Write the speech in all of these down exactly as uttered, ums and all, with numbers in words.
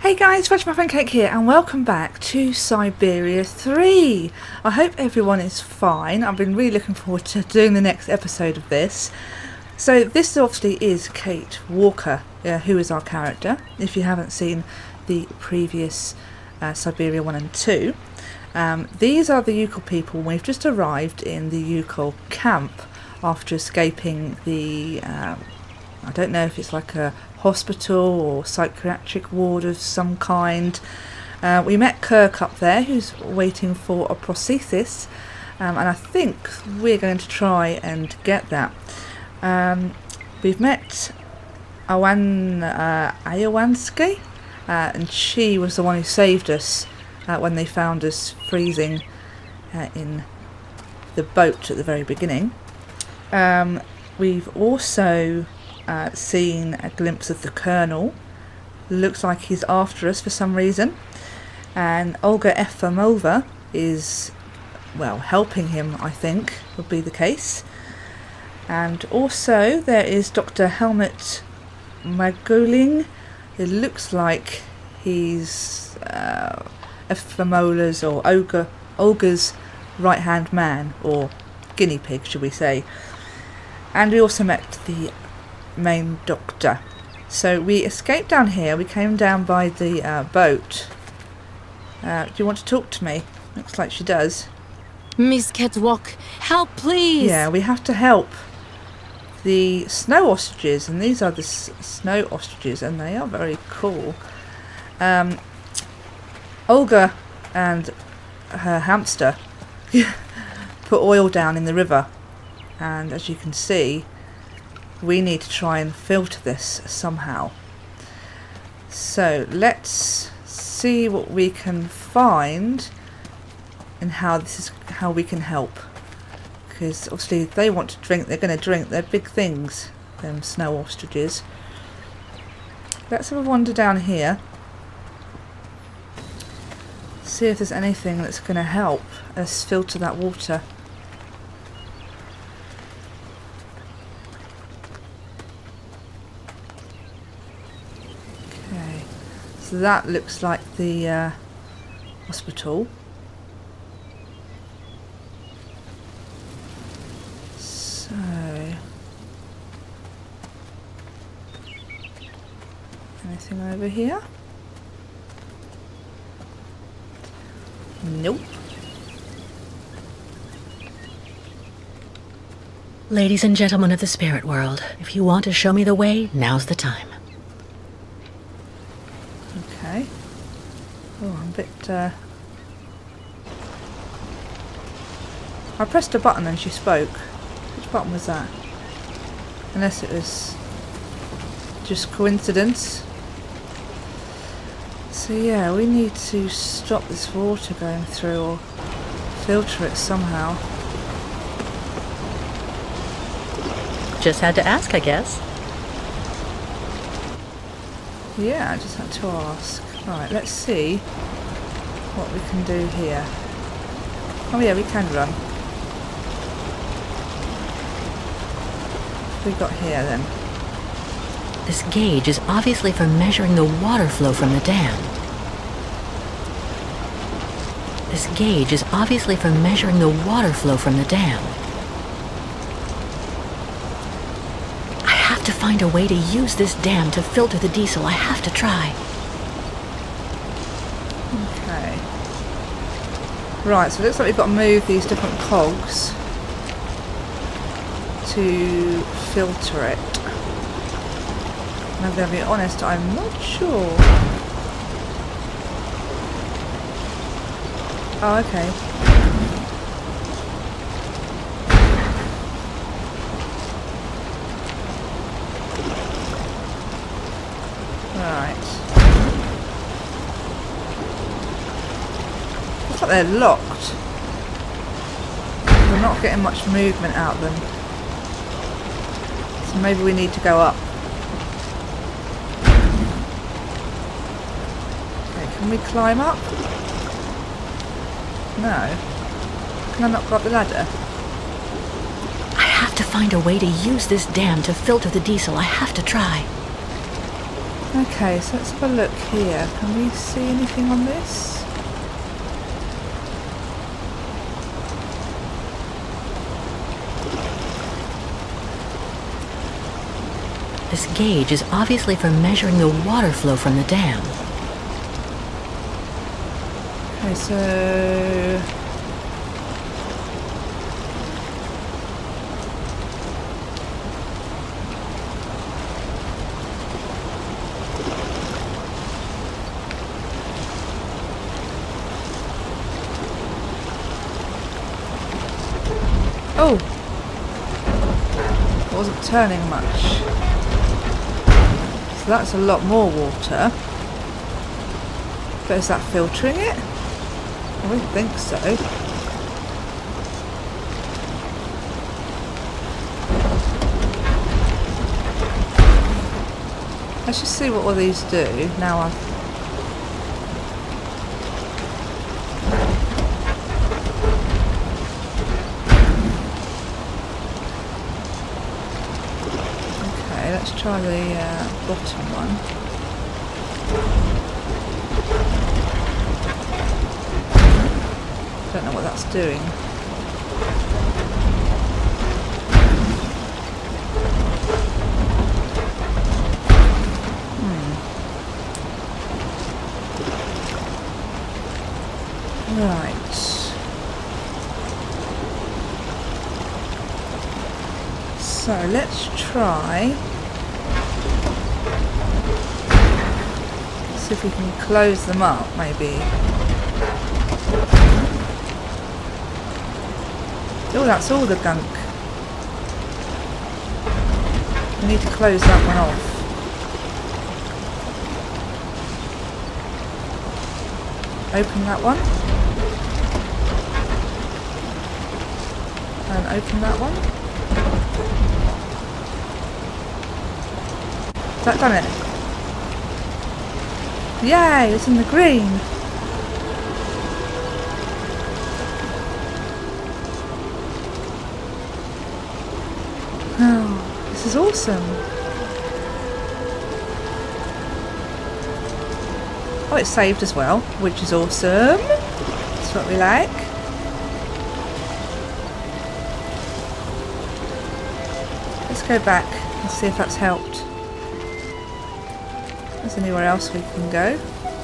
Hey guys, Fudge Muffin Cake here and welcome back to Syberia three. I hope everyone is fine. I've been really looking forward to doing the next episode of this. So this obviously is Kate Walker, uh, who is our character, if you haven't seen the previous uh, Syberia one and two. Um, these are the Ukul people. We've just arrived in the Ukul camp after escaping the, um, I don't know if it's like a hospital or psychiatric ward of some kind. Uh, we met Kirk up there, who's waiting for a prosthesis, um, and I think we're going to try and get that. Um, we've met Awan uh, Ayawanski, uh, and she was the one who saved us uh, when they found us freezing uh, in the boat at the very beginning. Um, we've also Uh, seen a glimpse of the Colonel. Looks like he's after us for some reason, and Olga Efimova is, well, helping him, I think would be the case. And also there is Doctor Helmut Maguling. It looks like he's uh, Efimola's or Olga, Olga's right hand man, or guinea pig should we say. And we also met the main doctor. So we escaped down here. We came down by the uh, boat. Uh, do you want to talk to me? Looks like she does. Miss Catwalk, help please! Yeah, we have to help the snow ostriches, and these are the s snow ostriches, and they are very cool. Um, Olga and her hamster put oil down in the river, and as you can see, we need to try and filter this somehow. So let's see what we can find and how this is how we can help. Because obviously if they want to drink, they're going to drink. They're big things, them snow ostriches. Let's have a wander down here. See if there's anything that's going to help us filter that water. So that looks like the uh, hospital. So anything over here? Nope. Ladies and gentlemen of the spirit world, if you want to show me the way, now's the time. Okay. Oh, I'm a bit, uh... I pressed a button and she spoke. Which button was that? Unless it was just coincidence. So yeah, we need to stop this water going through or filter it somehow. Just had to ask, I guess. Yeah, I just had to ask. Right, let's see what we can do here. Oh yeah, we can run. What have we got here then? This gauge is obviously for measuring the water flow from the dam. This gauge is obviously for measuring the water flow from the dam. To find a way to use this dam to filter the diesel. I have to try. Okay. Right, so it looks like we've got to move these different cogs to filter it. And I'm going to be honest, I'm not sure. Oh, okay. Right. Looks like they're locked. We're not getting much movement out of them. So maybe we need to go up. Okay, can we climb up? No. Can I not go up the ladder? I have to find a way to use this dam to filter the diesel. I have to try. Okay, so let's have a look here. Can we see anything on this? This gauge is obviously for measuring the water flow from the dam. Okay, so... Oh! It wasn't turning much. So that's a lot more water. But is that filtering it? I don't think so. Let's just see what all these do now I've... Okay, let's try the uh, bottom one. Don't know what that's doing. Hmm. Right. So let's try. See if we can close them up, maybe. Oh, that's all the gunk. We need to close that one off. Open that one. And open that one. Has that done it? Yay, it's in the green. Oh, this is awesome. Oh, it's saved as well, which is awesome. That's what we like. Let's go back and see if that's helped. Is there anywhere else we can go?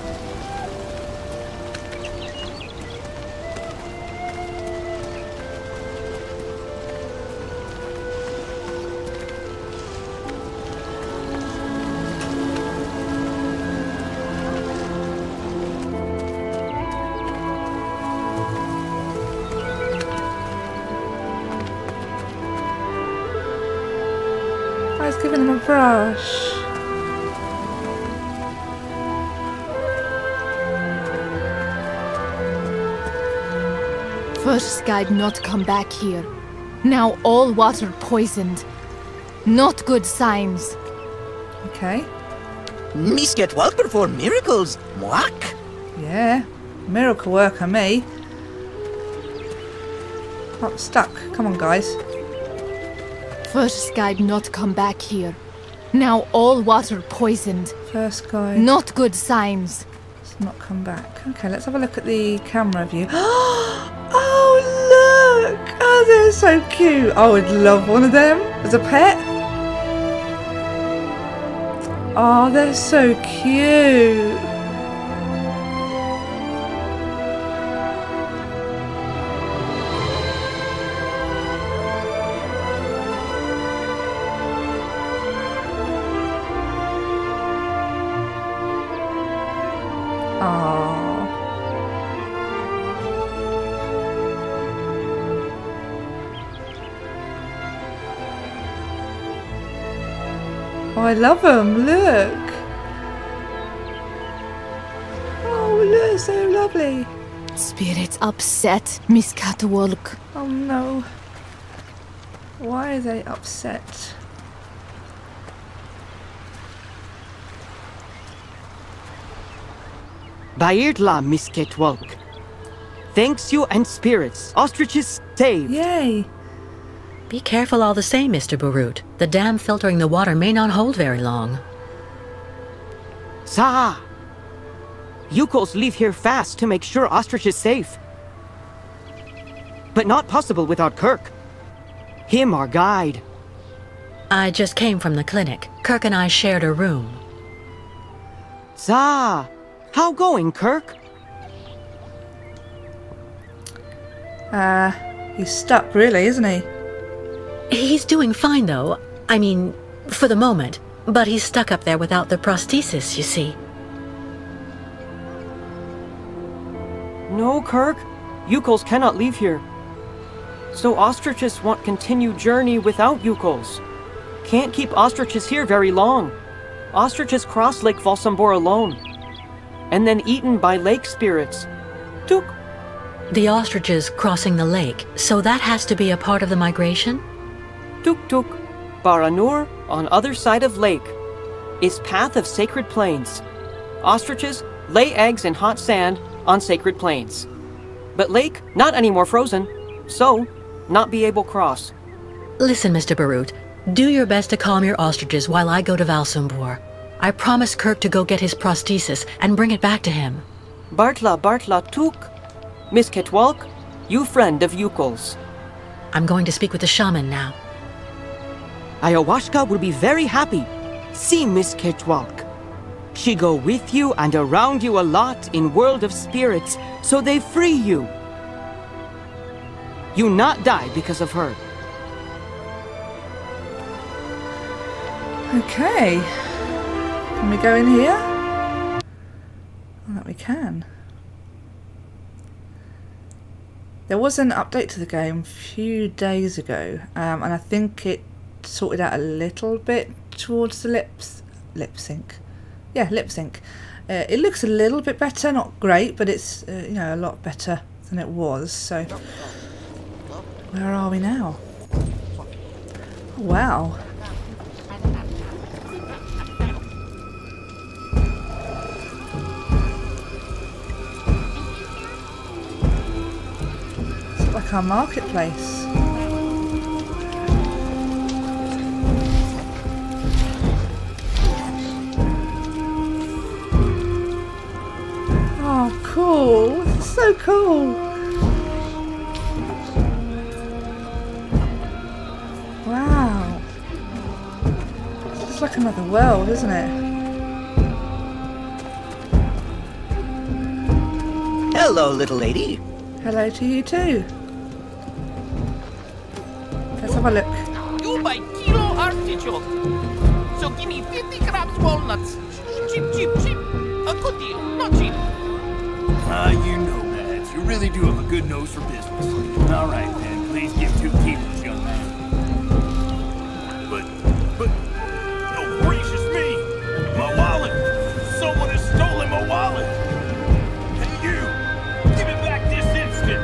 I was giving him a brush. First guide not come back here. Now all water poisoned. Not good signs. Okay. Miss get well perform miracles. Mwak. Yeah. Miracle worker, me. Oh, I'm stuck. Come on, guys. First guide not come back here. Now all water poisoned. First guy. Not good signs. It's not come back. Okay, let's have a look at the camera view. Oh, look! Oh, they're so cute. I would love one of them as a pet. Oh, they're so cute. Oh, I love them. Look. Oh, look, so lovely. Spirits upset, Miss Catwalk. Oh no. Why are they upset? Bairla, Miss Catwalk. Thanks you and spirits. Ostriches saved. Yay. Be careful all the same, Mister Barut. The dam filtering the water may not hold very long. Za! Yukos leave here fast to make sure Ostrich is safe. But not possible without Kirk. Him our guide. I just came from the clinic. Kirk and I shared a room. Za! How going, Kirk? Uh, he's stuck really, isn't he? He's doing fine, though. I mean, for the moment. But he's stuck up there without the prosthesis, you see. No, Kirk. Yukos cannot leave here. So ostriches want continued journey without Yukos. Can't keep ostriches here very long. Ostriches cross Lake Valsambor alone. And then eaten by lake spirits. Tuk. The ostriches crossing the lake, so that has to be a part of the migration? Tuk Tuk. Baranur, on other side of lake, is path of sacred plains. Ostriches lay eggs in hot sand on sacred plains. But lake, not anymore frozen, so not be able cross. Listen, Mister Barut, do your best to calm your ostriches while I go to Valsambor. I promised Kirk to go get his prosthesis and bring it back to him. Bartla Bartla Tuk. Miss Ketwalk, you friend of Yukos. I'm going to speak with the shaman now. Ayahuasca will be very happy. See Miss Ketwalk. She go with you and around you a lot in world of spirits, so they free you. You not die because of her. Okay. Can we go in here? Well, that we can. There was an update to the game a few days ago, um, and I think it sorted out a little bit towards the lips, lip sync. Yeah, lip sync. Uh, it looks a little bit better, not great, but it's uh, you know, a lot better than it was. So, where are we now? Oh, wow. It's like our marketplace. Oh, cool. This is so cool. Wow. It's like another world, isn't it? Hello, little lady. Hello to you too. Let's have a look. You buy kilo artichoke. So give me fifty grams walnuts. Cheap, cheap, cheap. A good deal, not cheap. Ah, you know that. You really do have a good nose for business. All right, then. Please give two kilos, young man. But, but, oh, gracious me! My wallet! Someone has stolen my wallet! Hey, you! Give it back this instant!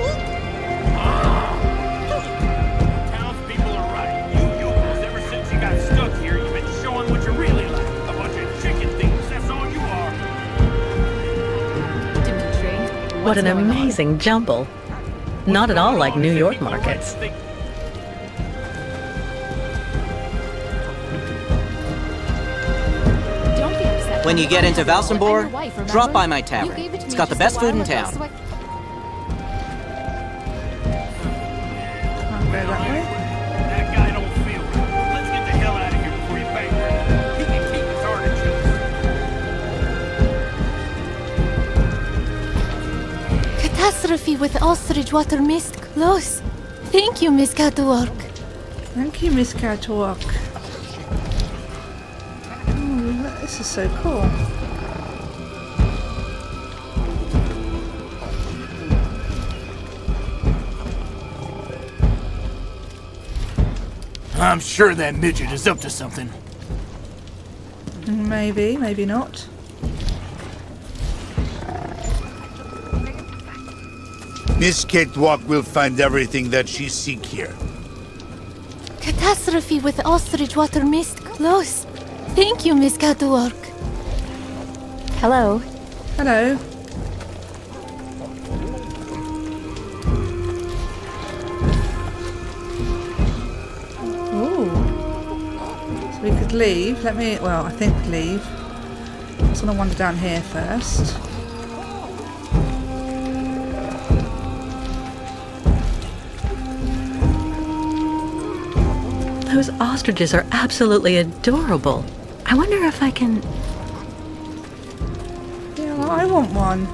Ah! Townspeople are right. You yokels, ever since you got stuck here, you've been showing what you're really like. A bunch of chicken thieves, that's all you are. What an amazing jumble. Not at all like New York markets. When you get into Valsambor, drop by my tavern. It's got the best food in town. Can't go that way. That guy don't feel right. Let's get the hell out of here before you bankrupt. He can keep his artichokes. Catastrophe with ostrich water mist close. Thank you, Miss Catwalk. Thank you, Miss Catwalk. Oh, this is so cool. I'm sure that midget is up to something. Maybe, maybe not. Miss Catwalk will find everything that she seek here. Catastrophe with ostrich water mist close. Thank you, Miss Catwalk. Hello. Hello. Ooh. So we could leave. Let me, well, I think leave. just gonna wander down here first. Those ostriches are absolutely adorable. I wonder if I can... Yeah, well, I want one.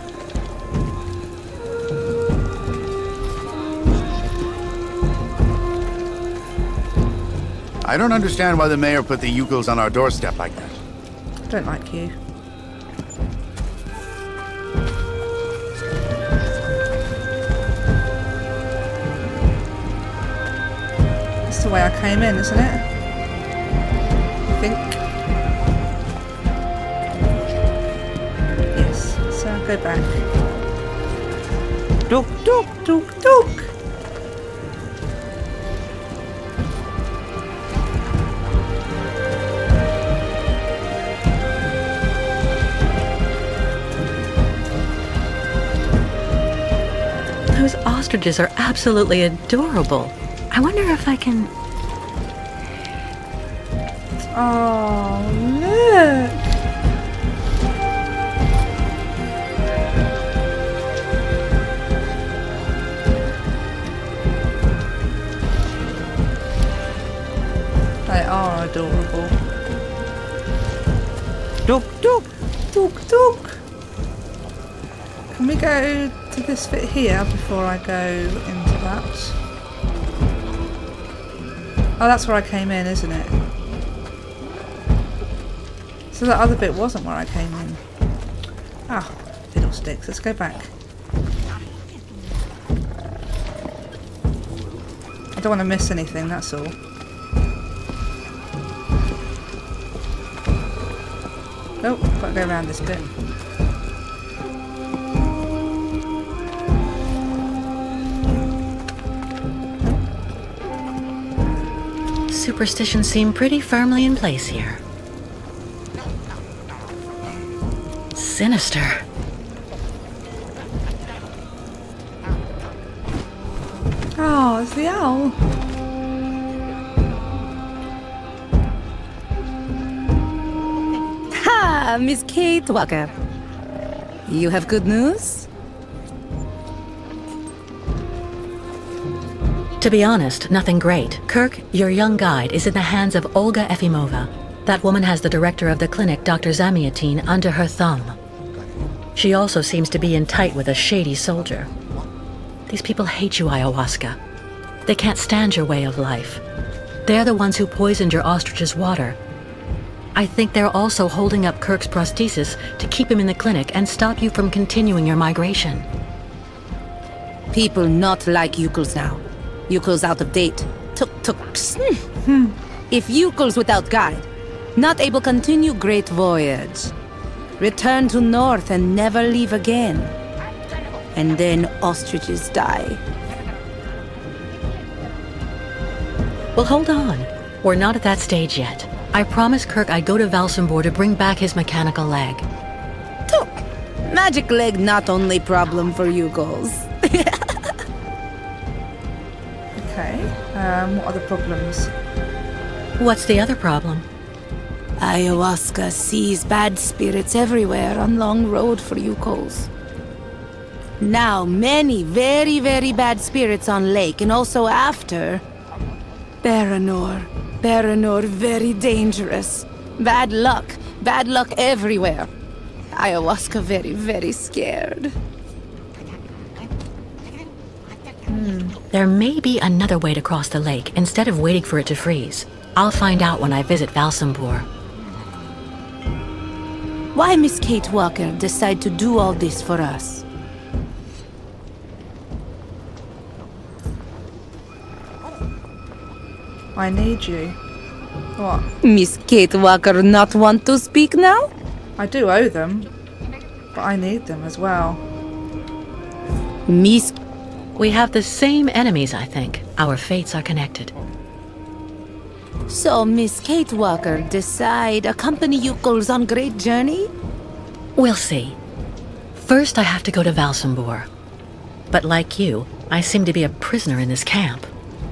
I don't understand why the mayor put the Yukos on our doorstep like that. I don't like you. That's the way I came in, isn't it? I think. Yes, so I'll go back. Duk, duk, duk, duk! Those ostriches are absolutely adorable. I wonder if I can... Oh, look! They are adorable. Duk, duk! Duk, duk! Can we go to this bit here before I go into that? Oh, that's where I came in, isn't it? So that other bit wasn't where I came in. Ah, fiddlesticks. Let's go back. I don't want to miss anything, that's all. Nope, gotta go around this bit. Superstitions seem pretty firmly in place here. Sinister. Oh, it's the owl. Ha, Miss Kate Walker. You have good news? To be honest, nothing great. Kirk, your young guide, is in the hands of Olga Efimova. That woman has the director of the clinic, Doctor Zamiatine, under her thumb. She also seems to be in tight with a shady soldier. These people hate you, Ayahuasca. They can't stand your way of life. They're the ones who poisoned your ostrich's water. I think they're also holding up Kirk's prosthesis to keep him in the clinic and stop you from continuing your migration. People not like Yukos now. Yukos out of date. Tuk-tuks. Hmm. If Yukos without guide, not able continue great voyage. Return to north and never leave again. And then ostriches die. Well, hold on. We're not at that stage yet. I promised Kirk I'd go to Valsambor to bring back his mechanical leg. Tuk! Magic leg not only problem for Yukos. Okay, um, what are the problems? What's the other problem? Ayahuasca sees bad spirits everywhere on long road for Yukos. Now many very, very bad spirits on lake and also after. Baranor. Baranor very dangerous. Bad luck. Bad luck everywhere. Ayahuasca very, very scared. There may be another way to cross the lake instead of waiting for it to freeze. I'll find out when I visit Valsambor. Why Miss Kate Walker decide to do all this for us? I need you. What? Miss Kate Walker not want to speak now? I do owe them, but I need them as well. Miss... We have the same enemies, I think. Our fates are connected. So Miss Kate Walker decide accompany Yukos on great journey? We'll see. First I have to go to Valsambor. But like you, I seem to be a prisoner in this camp.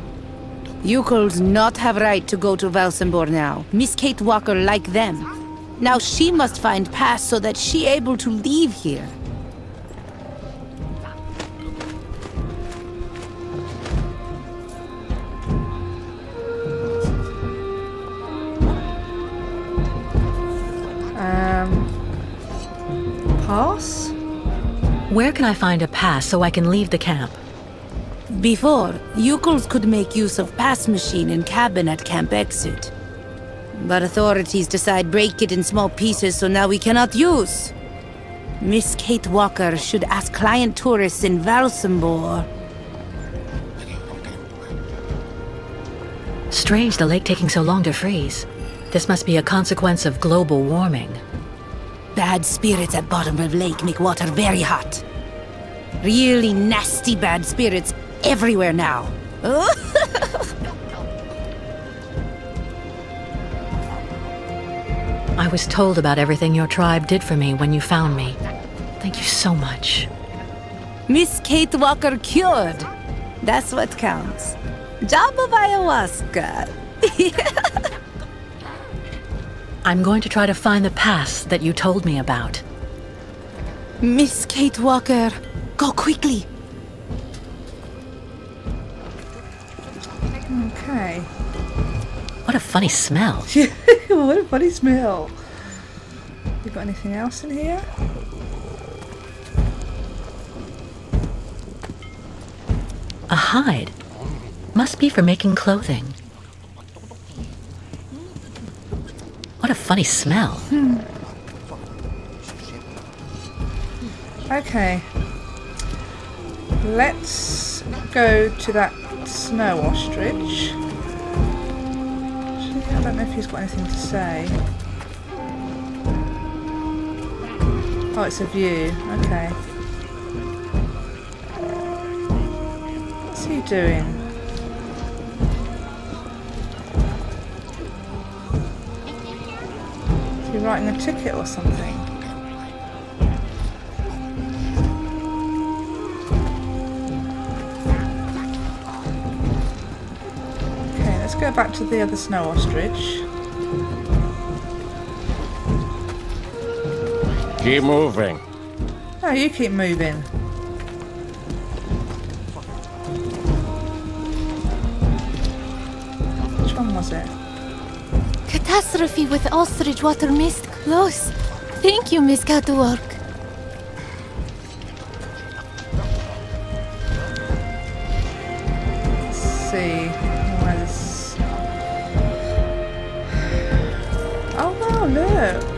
Yukos not have right to go to Valsambor now. Miss Kate Walker like them. Now she must find pass so that she able to leave here. Um... Pass? Where can I find a pass so I can leave the camp? Before, Yukos could make use of pass machine in cabin at camp exit. But authorities decide break it in small pieces, so now we cannot use. Miss Kate Walker should ask client tourists in Valsambor. Strange the lake taking so long to freeze. This must be a consequence of global warming. Bad spirits at bottom of lake make water very hot. Really nasty bad spirits everywhere now. I was told about everything your tribe did for me when you found me. Thank you so much. Miss Kate Walker cured. That's what counts. Job of ayahuasca. I'm going to try to find the pass that you told me about. Miss Kate Walker, go quickly. Okay. What a funny smell. What a funny smell. You got anything else in here? A hide. Must be for making clothing. What a funny smell. Hmm. Okay. Let's go to that snow ostrich. Actually, I don't know if he's got anything to say. Oh, it's a view. Okay. What's he doing? Is he writing a ticket or something? Okay, let's go back to the other snow ostrich. Keep moving. No, you keep moving. Which one was it? Catastrophe with ostrich water mist close. Thank you, Miss Catwalk. Let's see. Where's... Oh wow, look.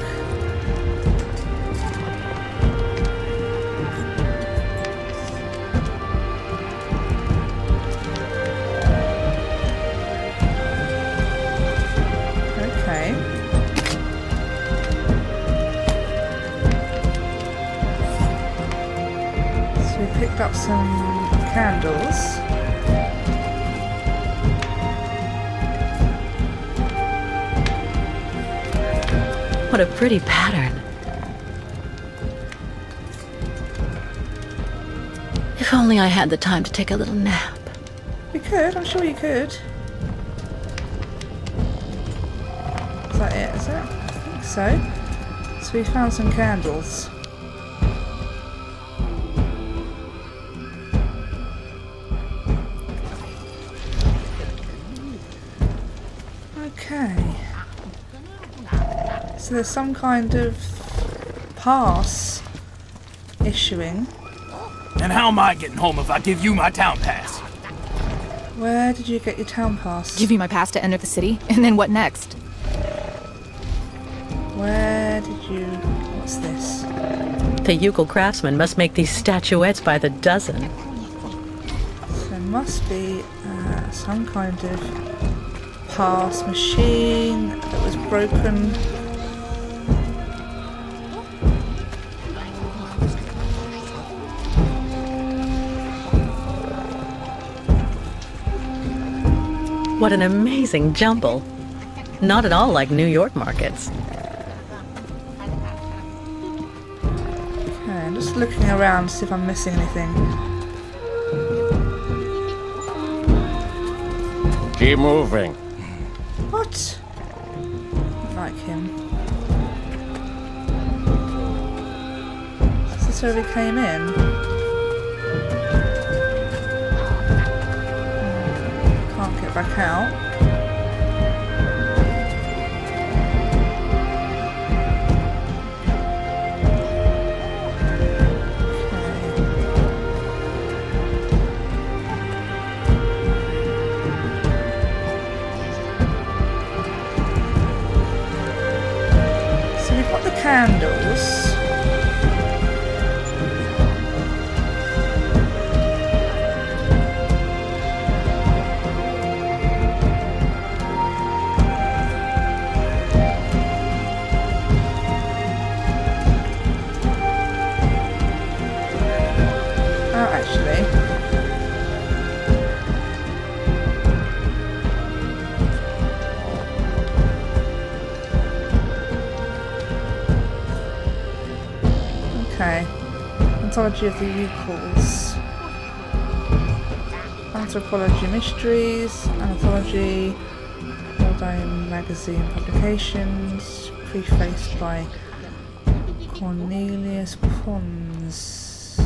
Okay. So we picked up some candles. What a pretty pattern. If only I had the time to take a little nap. You could, I'm sure you could. Is that it, is it? I think so. So we found some candles. Okay. So there's some kind of pass issuing. And how am I getting home if I give you my town pass? Where did you get your town pass? Give you my pass to enter the city, and then what next? Where did you... What's this? The Yukol craftsmen must make these statuettes by the dozen. So there must be uh, some kind of pass machine that was broken. What an amazing jumble. Not at all like New York markets. Okay, I'm just looking around to see if I'm missing anything. Keep moving. What? I don't like him. That's where we came in. Can't get back out. Candles. Oh, actually. Okay. Anthology of the Eucals. Anthropology Mysteries. Anthology. Modern Magazine Publications. Prefaced by Cornelius Pons.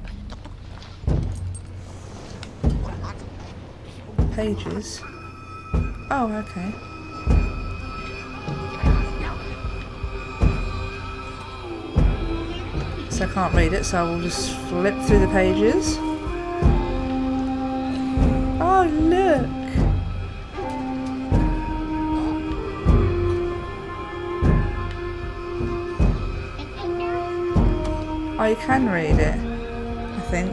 Pages. Oh, okay. I can't read it, so I will just flip through the pages. Oh, look! Oh, you can read it, I think.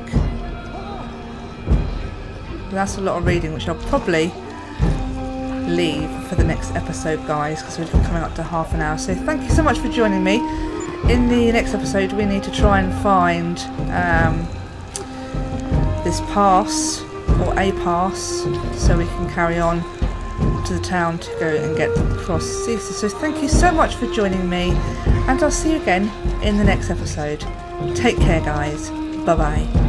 But that's a lot of reading, which I'll probably leave for the next episode, guys, because we're coming up to half an hour. So thank you so much for joining me. In the next episode we need to try and find um, this pass, or a pass, so we can carry on to the town to go and get across Caesar. So thank you so much for joining me, and I'll see you again in the next episode. Take care, guys. Bye bye.